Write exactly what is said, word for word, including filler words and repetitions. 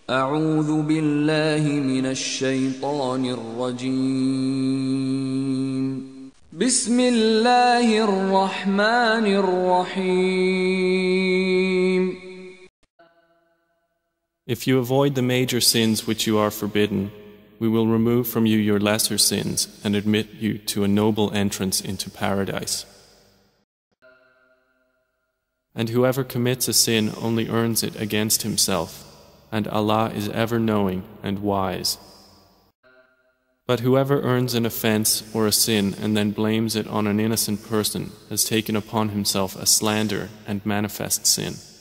أعوذ بالله من الشيطان الرجيم. بسم الله الرحمن الرحيم. If you avoid the major sins which you are forbidden, we will remove from you your lesser sins and admit you to a noble entrance into paradise. And whoever commits a sin only earns it against himself, and Allah is ever knowing and wise. But whoever earns an offense or a sin and then blames it on an innocent person has taken upon himself a slander and manifest sin.